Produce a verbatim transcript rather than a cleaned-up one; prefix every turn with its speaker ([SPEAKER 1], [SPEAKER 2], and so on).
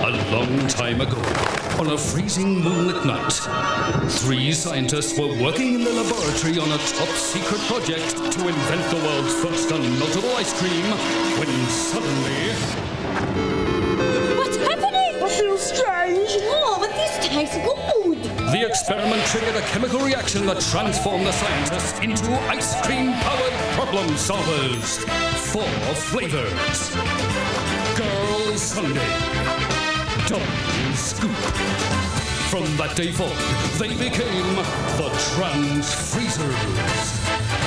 [SPEAKER 1] A long time ago, on a freezing moonlit night, three scientists were working in the laboratory on a top-secret project to invent the world's first unmeltable ice cream, when suddenly...
[SPEAKER 2] What's happening?
[SPEAKER 3] I feel strange.
[SPEAKER 2] Oh, but this tastes good.
[SPEAKER 1] The experiment triggered a chemical reaction that transformed the scientists into ice cream-powered problem solvers. Four flavors. Girl Sunday. Double Scoop. From that day forward, they became the Trans Freezers.